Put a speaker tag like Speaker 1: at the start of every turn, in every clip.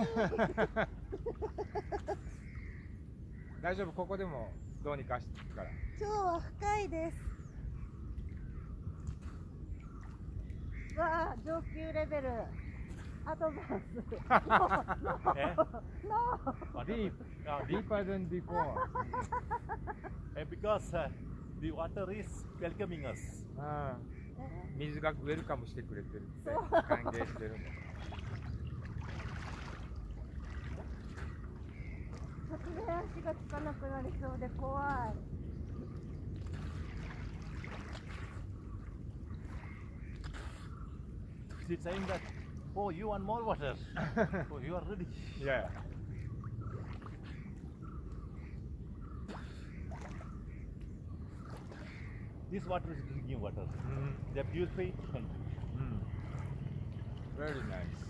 Speaker 1: 大丈夫、ここでもどうにかしてるから。
Speaker 2: 今日は深いです。わあ、上級レベル。アドバンス。No.
Speaker 1: Deep, deeper than before.
Speaker 3: Because the water is welcoming us.
Speaker 1: 水がウェルカムしてくれてるって歓迎してるんだ。
Speaker 2: 突然足がつかなくなりそうで怖い。
Speaker 3: She's saying that, oh, you want more water. Oh, you are ready.
Speaker 1: Yeah.
Speaker 3: This water is drinking water. They purify it.
Speaker 1: Very nice.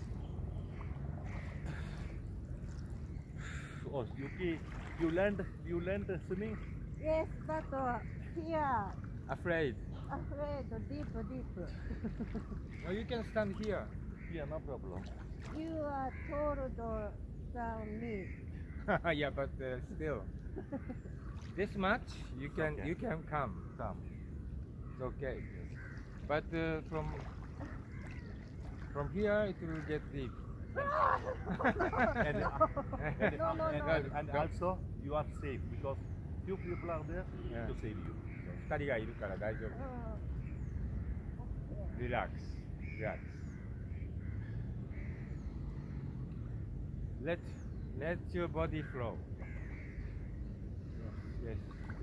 Speaker 3: Oh, you learned swimming?
Speaker 2: Yes, but here,
Speaker 1: Afraid.
Speaker 2: deep.
Speaker 1: No, you can stand here.
Speaker 3: Yeah, no problem.
Speaker 2: You are taller than me.
Speaker 1: Yeah, but still, this much you can
Speaker 3: Okay.
Speaker 1: you can come. It's okay. But from here it will get deep.
Speaker 3: And also you are safe because few people are there to save you.
Speaker 1: 二人がいるから大丈夫。Relax. Let your body flow. Yes.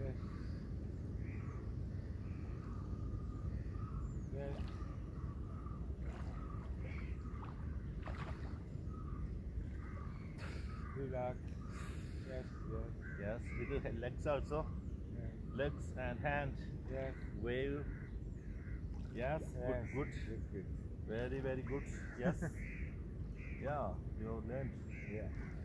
Speaker 1: Relax. Yes.
Speaker 3: Yes, with the legs also. Legs and hands.
Speaker 1: Yes.
Speaker 3: Wave. Yes, good. Very good. Yes. Yeah, you learned.
Speaker 1: Yeah.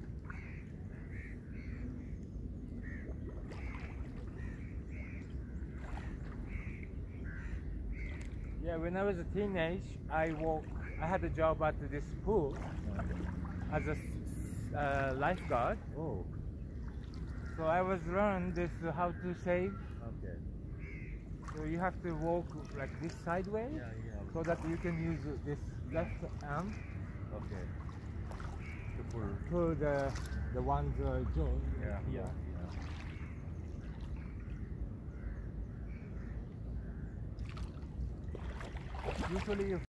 Speaker 1: Yeah, when I was a teenage, I had a job at this pool as a lifeguard.
Speaker 3: Oh,
Speaker 1: So I was learned this how to save.
Speaker 3: okay.
Speaker 1: So you have to walk like this sideways, so that you can use this left arm
Speaker 3: Okay. To
Speaker 1: to
Speaker 3: pull.
Speaker 1: the one's jaw.
Speaker 3: Yeah.
Speaker 1: Usually